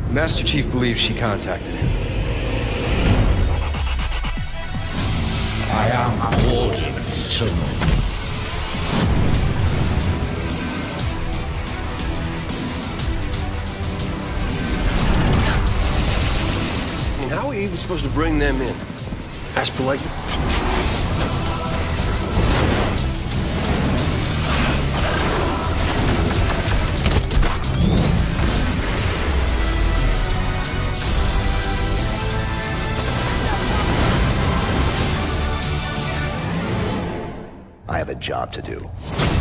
Master Chief believes she contacted him. I am Warden Eternal. I mean, how are we even supposed to bring them in? Ask politely? I have a job to do.